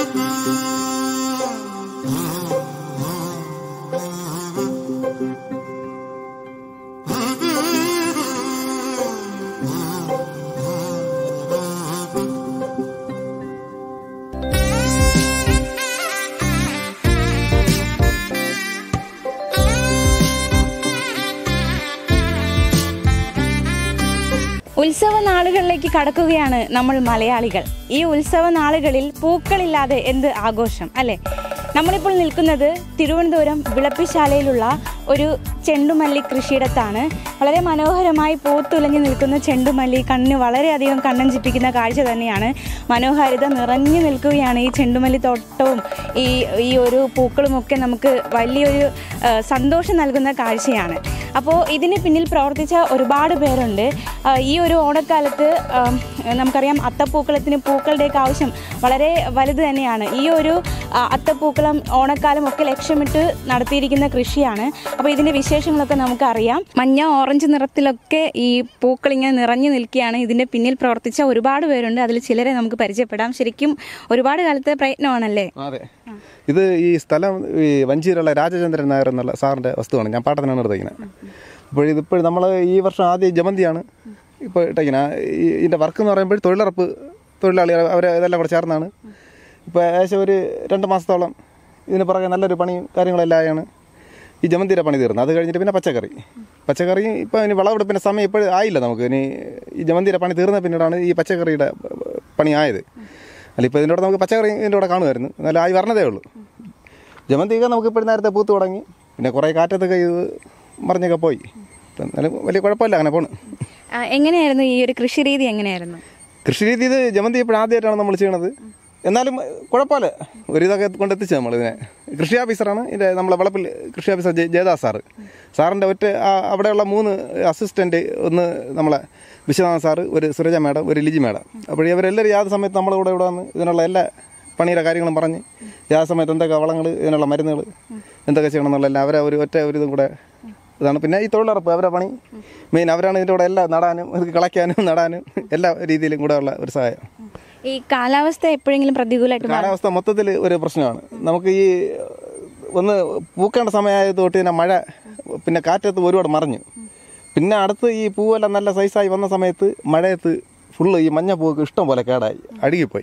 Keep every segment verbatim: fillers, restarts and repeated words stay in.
ഉത്സവ നാളുകളിലേക്ക് കടക്കുകയാണ് നമ്മൾ മലയാളികൾ. ഈ ഉത്സവ നാളുകളിൽ പൂക്കളില്ലാതെ എന്ത് ആഘോഷം അല്ലേ? നമ്മളിപ്പോൾ നിൽക്കുന്നത് തിരുവനന്തപുരം വിളപ്പിശാലയിലുള്ള ഒരു ചെണ്ടുമല്ലി കൃഷിയിടത്താണ്. വളരെ മനോഹരമായി പൂത്തുലഞ്ഞു നിൽക്കുന്ന ചെണ്ടുമല്ലി കണ്ണിന് വളരെയധികം കണ്ണഞ്ചിപ്പിക്കുന്ന കാഴ്ച തന്നെയാണ്. മനോഹാരിത നിറഞ്ഞു നിൽക്കുകയാണ് ഈ ചെണ്ടുമല്ലി തോട്ടവും ഈ ഈ ഒരു പൂക്കളുമൊക്കെ നമുക്ക് വലിയൊരു സന്തോഷം നൽകുന്ന കാഴ്ചയാണ്. അപ്പോൾ ഇതിന് പിന്നിൽ പ്രവർത്തിച്ച ഒരുപാട് പേരുണ്ട്. ഈ ഒരു ഓണക്കാലത്ത് നമുക്കറിയാം അത്തപ്പൂക്കളത്തിന് പൂക്കളുടെയൊക്കെ ആവശ്യം വളരെ വലുത് തന്നെയാണ്. ഈ ഒരു അത്തപ്പൂക്കളം ഓണക്കാലം ഒക്കെ ലക്ഷ്യമിട്ട് നടത്തിയിരിക്കുന്ന കൃഷിയാണ്. അപ്പോൾ ഇതിൻ്റെ വിശേഷങ്ങളൊക്കെ നമുക്കറിയാം. മഞ്ഞ ഓറഞ്ച് നിറത്തിലൊക്കെ ഈ പൂക്കൾ ഇങ്ങനെ നിറഞ്ഞു നിൽക്കുകയാണ്. ഇതിൻ്റെ പിന്നിൽ പ്രവർത്തിച്ച ഒരുപാട് പേരുണ്ട്. അതിൽ ചിലരെ നമുക്ക് പരിചയപ്പെടാം. ശരിക്കും ഒരുപാട് കാലത്തെ പ്രയത്നമാണല്ലേ? അതെ, ഇത് ഈ സ്ഥലം ഈ വഞ്ചിയിലുള്ള രാജചന്ദ്രൻ നായർ എന്നുള്ള സാറിൻ്റെ വസ്തുവാണ്. ഞാൻ പാട്ടത്തിനാണ് എടുത്തിരിക്കുന്നത്. അപ്പോൾ ഇതിപ്പോൾ നമ്മൾ ഈ വർഷം ആദ്യം ജമന്തിയാണ് ഇപ്പോൾ ഇട്ടേക്കുന്നത്. ഈ ഇതിൻ്റെ വർക്ക് എന്ന് പറയുമ്പോൾ തൊഴിലുറപ്പ് തൊഴിലാളികൾ അവർ ഇതെല്ലാം കൂടെ ചേർന്നാണ് ഇപ്പോൾ ഏകദേശം ഒരു രണ്ട് മാസത്തോളം ഇതിന് പുറകെ നല്ലൊരു പണിയും കാര്യങ്ങളെല്ലാമാണ് ഈ ജമന്തിയുടെ പണി തീർന്നത്. അത് കഴിഞ്ഞിട്ട് പിന്നെ പച്ചക്കറി പച്ചക്കറി ഇപ്പോൾ ഇനി വിളവെടുപ്പിൻ്റെ സമയം ഇപ്പോൾ ആയില്ല നമുക്ക്. ഇനി ഈ ജമന്തിയുടെ പണി തീർന്ന പിന്നീടാണ് ഈ പച്ചക്കറിയുടെ പണി ആയത്. അല്ല, ഇപ്പോൾ ഇതിൻ്റെ കൂടെ നമുക്ക് പച്ചക്കറി ഇതിൻ്റെ കൂടെ കാണുമായിരുന്നു. എന്നാലും ആയി വരണതേ ഉള്ളൂ. ജമന്തിയൊക്കെ നമുക്ക് ഇപ്പോൾ നേരത്തെ പൂത്ത് തുടങ്ങി. പിന്നെ കുറേ കാറ്റത്തൊക്കെ ഇത് മറിഞ്ഞൊക്കെ പോയി. എന്നാലും വലിയ കുഴപ്പമില്ല, അങ്ങനെ പോണ്. എങ്ങനെയായിരുന്നു ഈ ഒരു കൃഷി രീതി? എങ്ങനെയായിരുന്നു കൃഷി രീതി? ഇത് ജമന്തി ഇപ്പോൾ ആദ്യമായിട്ടാണ് നമ്മൾ ചെയ്യണത്. എന്നാലും കുഴപ്പമില്ല, ഒരു ഇതൊക്കെ കൊണ്ടെത്തിച്ചു നമ്മളിതിനെ. കൃഷി ഓഫീസറാണ് ഇതിൻ്റെ നമ്മളെ വളപ്പിൽ കൃഷി ഓഫീസർ ജയദാസ് സാറ്. സാറിൻ്റെ ഒറ്റ അവിടെയുള്ള മൂന്ന് അസിസ്റ്റൻറ്റ്, ഒന്ന് നമ്മളെ വിശ്വനാഥൻ സാറ്, ഒരു സുരജ മാഡം, ഒരു ലിജി മാഡം. അപ്പോൾ ഇവരെല്ലാവരും യാതൊരു സമയത്ത് നമ്മളെ കൂടെ ഇവിടെ വന്ന് ഇതിനുള്ള എല്ലാ പണിയുടെ കാര്യങ്ങളും പറഞ്ഞ് യാതൊരു സമയത്ത് എന്തൊക്കെ വളങ്ങൾ, ഇതിനുള്ള മരുന്നുകൾ എന്തൊക്കെ ചെയ്യണം എന്നുള്ള എല്ലാം അവരെ ഒരു ഒറ്റ ഒരു ഇതും കൂടെ ഇതാണ്. പിന്നെ ഈ തൊഴിലുറപ്പ് അവരുടെ പണി മെയിൻ. അവരാണ് ഇതിൻ്റെ കൂടെ എല്ലാം നടാനും ഇത് കളയ്ക്കാനും നടാനും എല്ലാ രീതിയിലും കൂടെ ഉള്ള ഒരു സഹായം. ഈ കാലാവസ്ഥ എപ്പോഴെങ്കിലും പ്രതികൂലമായിട്ട്? കാലാവസ്ഥ മൊത്തത്തിൽ ഒരു പ്രശ്നമാണ് നമുക്ക്. ഈ ഒന്ന് പൂക്കേണ്ട സമയമായത് തൊട്ട് തന്നെ മഴ, പിന്നെ കാറ്റത്ത് ഒരുപാട് മറിഞ്ഞു. പിന്നെ അടുത്ത് ഈ പൂവെല്ലാം നല്ല സൈസായി വന്ന സമയത്ത് മഴയത്ത് ഫുള്ള് ഈ മഞ്ഞ പൂവൊക്കെ ഇഷ്ടം പോലെ കേടായി അഴുകിപ്പോയി.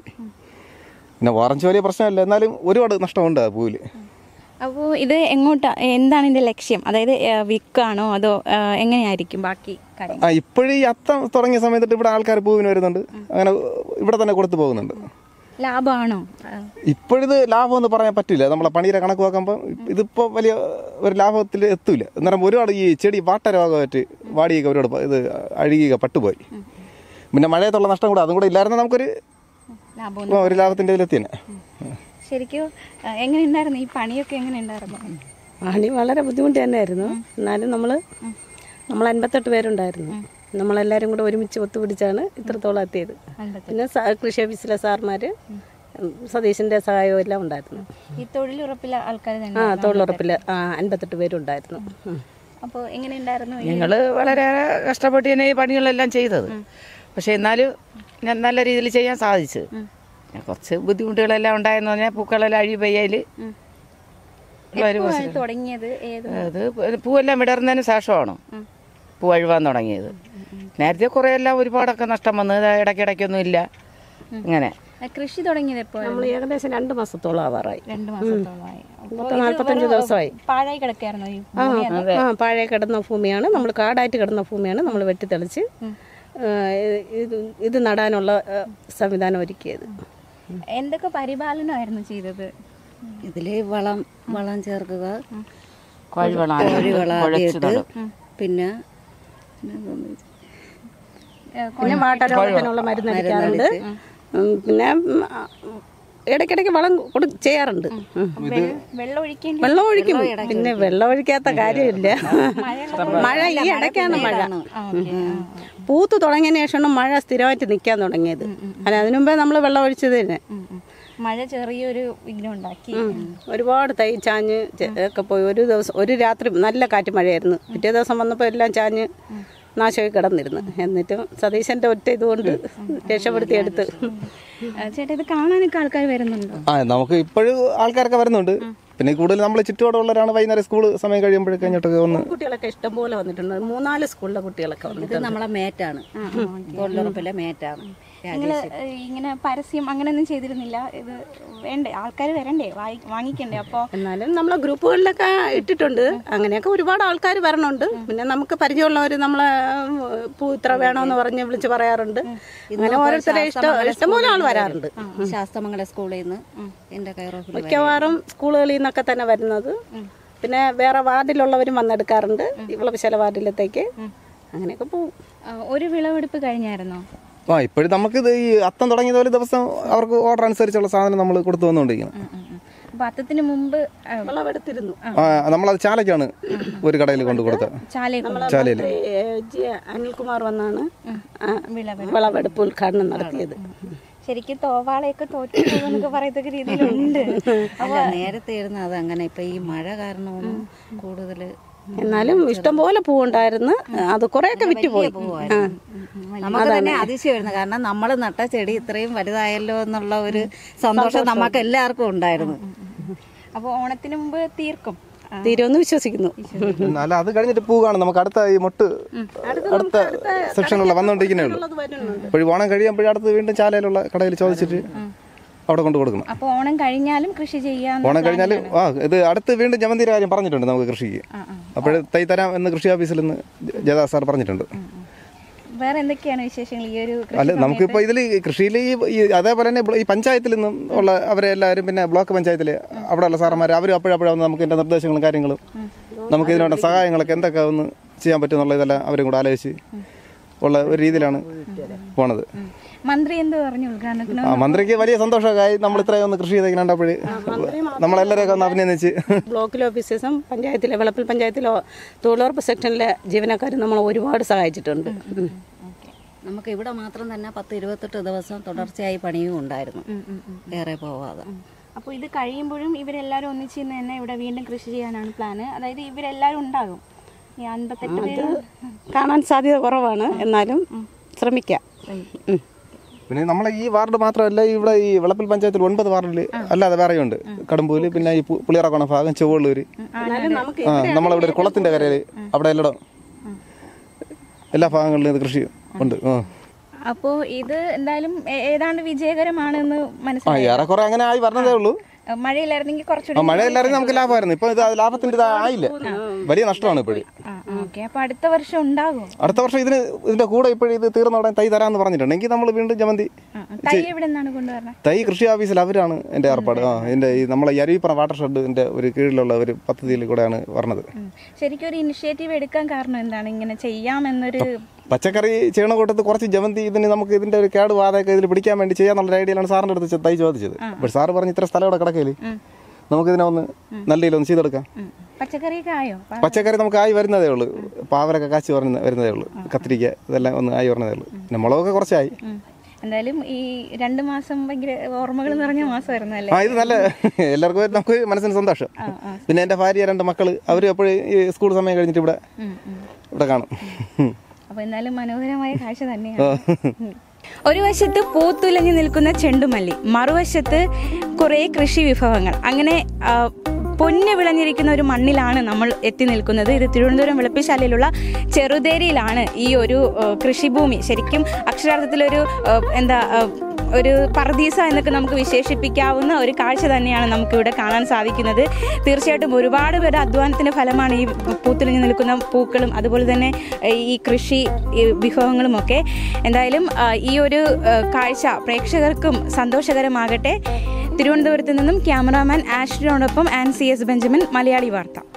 പിന്നെ ഓറഞ്ച് വലിയ പ്രശ്നമില്ല, എന്നാലും ഒരുപാട് നഷ്ടമുണ്ട് ആ പൂവിൽ. അപ്പോൾ ഇത് എങ്ങോട്ടാ, എന്താണ് ഇതിൻ്റെ ലക്ഷ്യം? അതായത് വിൽക്കാണോ അതോ എങ്ങനെയായിരിക്കും ബാക്കി കാര്യം? ആ ഇപ്പോഴും ഈ അത്തം തുടങ്ങിയ സമയത്ത് ഇവിടെ ആൾക്കാർ പൂവിന് വരുന്നുണ്ട്. അങ്ങനെ ഇവിടെ തന്നെ കൊടുത്തു പോകുന്നുണ്ട്. ലാഭമാണോ? ഇപ്പോഴിത് ലാഭം എന്ന് പറയാൻ പറ്റില്ല. നമ്മളെ പണിയുടെ കണക്ക് നോക്കുമ്പോൾ ഇതിപ്പോൾ വലിയ ഒരു ലാഭത്തിൽ എത്തൂല. അന്നേരം ഒരുപാട് ഈ ചെടി വാട്ടരോഗമായിട്ട് വാടിയൊക്കെ ഒരുപാട് ഇത് അഴുകിയൊക്കെ പട്ടുപോയി. പിന്നെ മഴയത്തുള്ള നഷ്ടം കൂടെ അതും കൂടെ ഇല്ലായിരുന്നു നമുക്കൊരു ഒരു ലാഭത്തിൻ്റെ ഇതിലെത്തി തന്നെ. ശരിക്കും എങ്ങനെയുണ്ടായിരുന്നു ഈ പണിയൊക്കെ? എങ്ങനെയുണ്ടായിരുന്നു പണി? വളരെ ബുദ്ധിമുട്ട് തന്നെയായിരുന്നു. എന്നാലും നമ്മൾ നമ്മൾ അൻപത്തെട്ട് പേരുണ്ടായിരുന്നു. നമ്മളെല്ലാവരും കൂടെ ഒരുമിച്ച് ഒത്തുപിടിച്ചാണ് ഇത്രത്തോളം എത്തിയത്. പിന്നെ കൃഷി ഓഫീസിലെ സാർമാർ, സതീശൻ്റെ സഹായവും എല്ലാം ഉണ്ടായിരുന്നു. ഈ തൊഴിലുറപ്പിലെ ആൾക്കാർ? ആ തൊഴിലുറപ്പിൽ അൻപത്തെട്ട് പേരുണ്ടായിരുന്നു. അപ്പോൾ എങ്ങനെയുണ്ടായിരുന്നു? ഞങ്ങൾ വളരെയേറെ കഷ്ടപ്പെട്ട് തന്നെ ഈ പണികളെല്ലാം ചെയ്തത്. പക്ഷേ എന്നാലും ഞാൻ നല്ല രീതിയിൽ ചെയ്യാൻ സാധിച്ചു. കുറച്ച് ബുദ്ധിമുട്ടുകളെല്ലാം ഉണ്ടായെന്ന് പറഞ്ഞാൽ പൂക്കളെല്ലാം അഴി പെയ്യൽ തുടങ്ങിയത് അത് പൂവെല്ലാം വിടർന്നതിന് ശേഷമാണ് പൂ അഴുവാൻ തുടങ്ങിയത്. നേരത്തെ കുറേ എല്ലാം ഒരുപാടൊക്കെ നഷ്ടം വന്നത് ഇടയ്ക്കിടയ്ക്കൊന്നും ഇല്ല. ഇങ്ങനെ കൃഷി തുടങ്ങിയത് എപ്പോൾ? നമ്മൾ ഏകദേശം രണ്ട് മാസത്തോളം ആവാറായി. രണ്ട് മാസത്തോളമായി നാൽപ്പത്തഞ്ച് ദിവസമായി. പാഴായി കിടക്കായിരുന്നു. ആ പാഴായി കിടന്ന ഭൂമിയാണ്, നമ്മൾ കാടായിട്ട് കിടന്ന ഭൂമിയാണ് നമ്മൾ വെട്ടിത്തെളിച്ച് ഇത് ഇത് നടാനുള്ള സംവിധാനം ഒരുക്കിയത്. എന്തൊക്കെ പരിപാലനമായിരുന്നു ചെയ്തത്? ഇതിൽ വളം വളം ചേർക്കുക, കോഴിവളം കോഴിവളമായിട്ട്, പിന്നെ പിന്നെ വാട്ടരോഗത്തിനുള്ള മരുന്ന് അടിക്കാറുണ്ട്. പിന്നെ ഇടയ്ക്കിടയ്ക്ക് വളം കൊടു ചെയ്യാറുണ്ട്. വെള്ളം ഒഴിക്കും. പിന്നെ വെള്ളം ഒഴിക്കാത്ത കാര്യമില്ല. മഴ ഈ ഇടയ്ക്കാണ് മഴ. പൂത്ത് തുടങ്ങിയതിന് ശേഷമാണ് മഴ സ്ഥിരമായിട്ട് നിൽക്കാൻ തുടങ്ങിയത്. അല്ല, അതിനു മുമ്പേ നമ്മൾ വെള്ളം ഒഴിച്ചത് തന്നെ. മഴ ചെറിയൊരു വിഘ്നം ഉണ്ടാക്കി. ഒരുപാട് തൈ ചാഞ്ഞ് ഒക്കെ പോയി. ഒരു ദിവസം ഒരു രാത്രി നല്ല കാറ്റ് മഴയായിരുന്നു. പിറ്റേ ദിവസം വന്നപ്പോൾ എല്ലാം ചാഞ്ഞ് നാശമായി കിടന്നിരുന്നു. എന്നിട്ടും സതീശൻ്റെ ഒറ്റ ഇതുകൊണ്ട് രക്ഷപ്പെടുത്തിയെടുത്ത്. ചേട്ടാ ഇത് കാണാനൊക്കെ ആൾക്കാർ വരുന്നുണ്ടോ? ആ നമുക്ക് ഇപ്പോഴും ആൾക്കാരൊക്കെ വരുന്നുണ്ട്. പിന്നെ കൂടുതൽ നമ്മൾ ചുറ്റുപാടുള്ളവരാണ് വൈകുന്നേരം സ്കൂൾ സമയം കഴിയുമ്പോഴേ കഴിഞ്ഞിട്ടൊക്കെ ഒന്ന് കുട്ടികളൊക്കെ ഇഷ്ടംപോലെ വന്നിട്ടുണ്ട്. മൂന്നാല് സ്കൂളിലെ കുട്ടികളൊക്കെ വന്നിട്ടുണ്ട്. ഇത് നമ്മളെ മേറ്റാണ്, തൊഴിലുറപ്പിലെ മേറ്റാണ്. നിങ്ങൾ ഇങ്ങനെ പരസ്യം അങ്ങനെയൊന്നും ചെയ്തിരുന്നില്ല? ഇത് വേണ്ടേ, ആൾക്കാർ വരണ്ടേ, വാങ്ങിക്കണ്ടേ? അപ്പോൾ എന്നാലും നമ്മളെ ഗ്രൂപ്പുകളിലൊക്കെ ഇട്ടിട്ടുണ്ട്. അങ്ങനെയൊക്കെ ഒരുപാട് ആൾക്കാർ വരണുണ്ട്. പിന്നെ നമുക്ക് പരിചയമുള്ളവർ നമ്മളെ പൂ ഇത്ര വേണമെന്ന് പറഞ്ഞ് വിളിച്ച് പറയാറുണ്ട്. അങ്ങനെ ഓരോരുത്തരെ ഇഷ്ടം ഇഷ്ടംപോലെ ആൾ വരാറുണ്ട്. ശാസ്തമംഗല സ്കൂളിൽ നിന്ന് എൻ്റെ കയറോഫിൽ മിക്കവാറും സ്കൂളുകളിൽ നിന്നൊക്കെ തന്നെ വരുന്നത്. പിന്നെ വേറെ വാർഡിലുള്ളവരും വന്നെടുക്കാറുണ്ട് വിളപ്പിശാല വാർഡിലത്തേക്ക്. അങ്ങനെയൊക്കെ പോവും. ഒരു വിളവെടുപ്പ് കഴിഞ്ഞായിരുന്നോ? ആ ഇപ്പോഴും നമുക്കിത് ഈ അത്തം തുടങ്ങിയതുപോലെ ദിവസം അവർക്ക് ഓർഡർ അനുസരിച്ചുള്ള സാധനം നമ്മൾ കൊടുത്തു വന്നുകൊണ്ടിരിക്കുന്നത്. അപ്പോൾ അത്തത്തിന് മുമ്പ് വിളവെടുത്തിരുന്നു. ആ നമ്മളത് ചാലയ്ക്കാണ് ഒരു കടയിൽ കൊണ്ട് കൊടുത്തത്. ചാലയിൽ അനിൽകുമാർ വന്നാണ് വിളവെടുപ്പ് ഉദ്ഘാടനം നടത്തിയത്. ശരിക്കും തോവാളയൊക്കെ തോറ്റു പറയത്തക്ക രീതിയിലുണ്ട്. അല്ല നേരത്തെ ഇരുന്ന് അത് അങ്ങനെ. ഇപ്പം ഈ മഴ കാരണമാണ് കൂടുതൽ. എന്നാലും ഇഷ്ടംപോലെ പൂവുണ്ടായിരുന്നു. അത് കുറേയൊക്കെ വിറ്റുപോയി. നമുക്ക് തന്നെ അതിശയമായിരുന്നു. കാരണം നമ്മൾ നട്ട ചെടി ഇത്രയും വലുതായല്ലോ എന്നുള്ള ഒരു സന്തോഷം നമുക്ക് എല്ലാവർക്കും ഉണ്ടായിരുന്നു. അപ്പോൾ ഓണത്തിന് മുമ്പ് തീർക്കും തീരുമെന്ന് വിശ്വസിക്കുന്നു. അല്ല അത് കഴിഞ്ഞിട്ട് പൂ കാണും. നമുക്ക് അടുത്ത ഈ മൊട്ട് അടുത്ത സെക്ഷനുള്ള വന്നുകൊണ്ടിരിക്കുന്നേ ഉള്ളൂ. ഇപ്പോഴും ഓണം കഴിയുമ്പോഴും അടുത്ത് വീണ്ടും ചാലയിലുള്ള കടയിൽ ചോദിച്ചിട്ട് അവിടെ കൊണ്ട് കൊടുക്കണം. അപ്പോൾ ഓണം കഴിഞ്ഞാലും കൃഷി ചെയ്യാൻ ഓണം കഴിഞ്ഞാലും ആ ഇത് അടുത്ത് വീണ്ടും ജമന്തിയുടെ കാര്യം പറഞ്ഞിട്ടുണ്ട് നമുക്ക് കൃഷിക്ക്. അപ്പോൾ തൈ തരാം എന്ന് കൃഷി ഓഫീസിൽ നിന്ന് ജയദാ സാർ പറഞ്ഞിട്ടുണ്ട്. വേറെ എന്തൊക്കെയാണ് വിശേഷങ്ങൾ ഈ ഒരു? അല്ല നമുക്കിപ്പോൾ ഇതിൽ കൃഷിയിൽ ഈ അതേപോലെ തന്നെ ഈ പഞ്ചായത്തിൽ നിന്നും ഉള്ള അവരെ എല്ലാവരും, പിന്നെ ബ്ലോക്ക് പഞ്ചായത്തിൽ അവിടെയുള്ള സാറന്മാർ അവരും അപ്പോഴപ്പോഴും നമുക്ക് ഇതിൻ്റെ നിർദ്ദേശങ്ങളും കാര്യങ്ങളും നമുക്ക് ഇതിനുള്ള സഹായങ്ങളൊക്കെ എന്തൊക്കെ ഒന്ന് ചെയ്യാൻ പറ്റും എന്നുള്ള ഇതെല്ലാം അവരും കൂടെ ആലോചിച്ച് ഉള്ള ഒരു രീതിയിലാണ് പോണത്. മന്ത്രി എന്ത് പറഞ്ഞു ഉദ്ഘാടനത്തിന്? ആ മന്ത്രിക്ക് വലിയ സന്തോഷമായി. നമ്മൾ ഇത്രയും ഒന്ന് കൃഷി ചെയ്ത് കണ്ടപ്പോഴേ നമ്മളെല്ലാവരെയൊക്കെ ഒന്ന് അഭിനന്ദിച്ച്. ബ്ലോക്കിലെ ഓഫീസേഴ്സും പഞ്ചായത്തിലെ വിളപ്പിൽ പഞ്ചായത്തിലോ തൊഴിലുറപ്പ് സെക്ഷനിലെ ജീവനക്കാരും നമ്മൾ ഒരുപാട് സഹായിച്ചിട്ടുണ്ട്. നമുക്ക് ഇവിടെ മാത്രം തന്നെ പത്ത് ഇരുപത്തെട്ട് ദിവസം തുടർച്ചയായി പണിയും ഉണ്ടായിരുന്നു, ഏറെ പോവാതെ. അപ്പോൾ ഇത് കഴിയുമ്പോഴും ഇവരെല്ലാവരും ഒന്നിച്ച് നിന്ന് തന്നെ ഇവിടെ വീണ്ടും കൃഷി ചെയ്യാനാണ് പ്ലാന്? അതായത് ഇവരെല്ലാവരും ഉണ്ടാകും? ഈ അൻപത്തെട്ട് പേര് കാണാൻ സാധ്യത കുറവാണ്, എന്നാലും ശ്രമിക്കാം. പിന്നെ നമ്മളെ ഈ വാർഡ് മാത്രമല്ല, ഇവിടെ ഈ വിളപ്പിൽ പഞ്ചായത്തിൽ ഒൻപത് വാർഡിൽ അല്ലാതെ വേറെയുണ്ട്. കടമ്പൂര്, പിന്നെ ഈ പുളിയറക്കോണ ഭാഗം, ചൊവ്വള്ളൂര്, ആ നമ്മളിവിടെ ഒരു കുളത്തിന്റെ കരയിൽ അവിടെ എല്ലാം എല്ലാ ഭാഗങ്ങളിലും ഇത് കൃഷി ഉണ്ട്. അപ്പോൾ ഇത് എന്തായാലും ഏതാണ്ട് വിജയകരമാണെന്ന് മനസ്സിലായി. ഏറെക്കുറെ അങ്ങനെ ആയി പറഞ്ഞതേ ഉള്ളൂ. മഴയില്ലായിരുന്നെങ്കിൽ കുറച്ചുകൂടി മഴയില്ലായിരുന്നു നമുക്ക് ലാഭമായിരുന്നു. ഇപ്പൊ ഇത് ലാഭത്തിന്റെ ഇത് ആയില്ല, വലിയ നഷ്ടമാണ് ഇപ്പോഴും. അപ്പൊ അടുത്ത വർഷം ഉണ്ടാകും. അടുത്ത വർഷം ഇതിന് ഇതിന്റെ കൂടെ ഇപ്പോഴും ഇത് തീർന്ന ഉടനെ തൈ തരാമെന്ന് പറഞ്ഞിട്ടുണ്ടെങ്കിൽ നമ്മൾ വീണ്ടും ജമന്തി തൈ എവിടെ നിന്നാണ് കൊണ്ടുവരുന്നത്? തൈ കൃഷി ഓഫീസിൽ അവരാണ് എൻ്റെ ഏർപ്പാട്. ആ ഇതിന്റെ ഈ നമ്മളെ അരുവിപ്പുറം വാട്ടർ ഷെഡിന്റെ ഒരു കീഴിലുള്ള ഒരു പദ്ധതിയിൽ കൂടെയാണ് പറഞ്ഞത്. ശരിക്കും ഒരു ഇനിഷ്യേറ്റീവ് എടുക്കാൻ കാരണം എന്താണ്? ഇങ്ങനെ ചെയ്യാമെന്നൊരു പച്ചക്കറി ചെയ്യണ കൂട്ടത്ത് കുറച്ച് ജമന്തി ഇതിന് നമുക്ക് ഇതിന്റെ ഒരു കേട് വാതൊക്കെ ഇതിൽ പിടിക്കാൻ വേണ്ടി ചെയ്യാന്നുള്ള ഐഡിയയിലാണ് സാറിന്റെ അടുത്ത് തൈ ചോദിച്ചത്. അപ്പോൾ സാറ് പറഞ്ഞ് ഇത്ര സ്ഥലം ഇവിടെ കിടക്കയില് നമുക്ക് ഇതിനെ ഒന്ന് നല്ല രീതിയിൽ ഒന്ന് ചെയ്തെടുക്കാം. പച്ചക്കറിയൊക്കെ ആയോ? പച്ചക്കറി നമുക്ക് ആയി വരുന്നതേ ഉള്ളൂ. പാവരൊക്കെ കാച്ചി വരുന്ന വരുന്നതേ ഉള്ളൂ. കത്തിരിക്ക ഇതെല്ലാം ഒന്ന് ആയി വരുന്നതേ ഉള്ളൂ. പിന്നെ മുളകൊക്കെ കുറച്ചായി. എന്തായാലും ഈ രണ്ട് മാസം ഭയങ്കര ഓർമ്മകൾ നിറഞ്ഞ മാസമായിരുന്നു അല്ലേ? ആ ഇത് നല്ല എല്ലാവർക്കും നമുക്ക് മനസ്സിന് സന്തോഷം. പിന്നെ എൻ്റെ ഭാര്യ, രണ്ട് മക്കള്, അവര് എപ്പോഴും ഈ സ്കൂൾ സമയം കഴിഞ്ഞിട്ട് ഇവിടെ ഇവിടെ കാണും. അപ്പോൾ എന്തായാലും മനോഹരമായ കാഴ്ച തന്നെയാണ്. ഒരു വശത്ത് പൂത്തുലഞ്ഞു നിൽക്കുന്ന ചെണ്ടുമല്ലി, മറുവശത്ത് കുറേ കൃഷി വിഭവങ്ങൾ. അങ്ങനെ പൊന്നു വിളഞ്ഞിരിക്കുന്ന ഒരു മണ്ണിലാണ് നമ്മൾ എത്തി നിൽക്കുന്നത്. ഇത് തിരുവനന്തപുരം വിളപ്പിശാലയിലുള്ള ചെറുതേരിയിലാണ് ഈ ഒരു കൃഷിഭൂമി. ശരിക്കും അക്ഷരാർത്ഥത്തിലൊരു എന്താ ഒരു പറദീസ എന്നൊക്കെ നമുക്ക് വിശേഷിപ്പിക്കാവുന്ന ഒരു കാഴ്ച തന്നെയാണ് നമുക്കിവിടെ കാണാൻ സാധിക്കുന്നത്. തീർച്ചയായിട്ടും ഒരുപാട് പേരുടെ അധ്വാനത്തിൻ്റെ ഫലമാണ് ഈ പൂത്തുലഞ്ഞു നിൽക്കുന്ന പൂക്കളും അതുപോലെ തന്നെ ഈ കൃഷി വിഭവങ്ങളുമൊക്കെ. എന്തായാലും ഈ ഒരു കാഴ്ച പ്രേക്ഷകർക്കും സന്തോഷകരമാകട്ടെ. തിരുവനന്തപുരത്ത് നിന്നും ക്യാമറാമാൻ ആഷ്ലിനോടൊപ്പം Ann C S Benjamin, Malayali വാർത്ത.